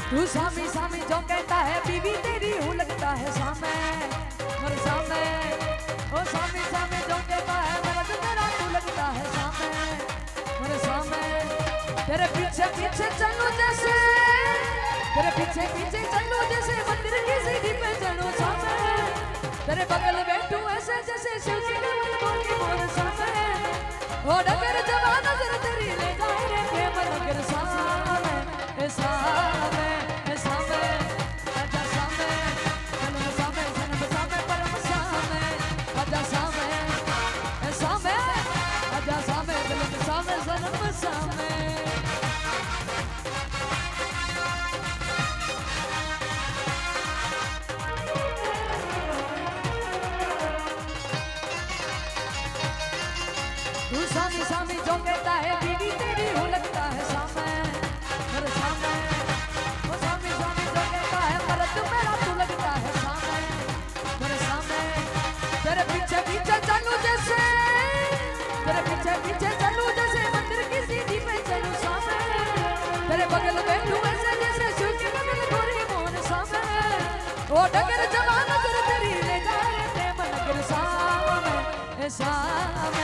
तू सामी सामी जो कहता है बीवी तेरी हूँ लगता है सामे मेरे सामे। ओ सामी सामी जो कहता है मर्द तेरा तू लगता है सामे मेरे सामे। तेरे पीछे पीछे चलूं जैसे तेरे पीछे पीछे चलूं जैसे मंदिर की सीढ़ी पे चलूं सामे। तेरे बगल बैठूं ऐसे जैसे शिव जी के मंदिर की मोर सामे। ओ डगर जवान नजर तेरी ले जाए रे प्रेम नगर सामे सामे। तू सामी सामी जो कहता है बीवी तेरी हूँ लगता है सामे मेरे सामे। वो सामी सामी जो कहता है मर्द मेरा तू लगता है सामे मेरे सामे। तेरे पीछे पीछे चलूं जैसे तेरे पीछे पीछे चलूं जैसे मंदिर की सीढ़ी पे चलूं सामे। तेरे बगल बैठूं ऐसे जैसे शिव के बगल गोरी मोहन सामे। ओ डगर जवान नजर तेरी ले जाए प्रेम नगर सामे सामे।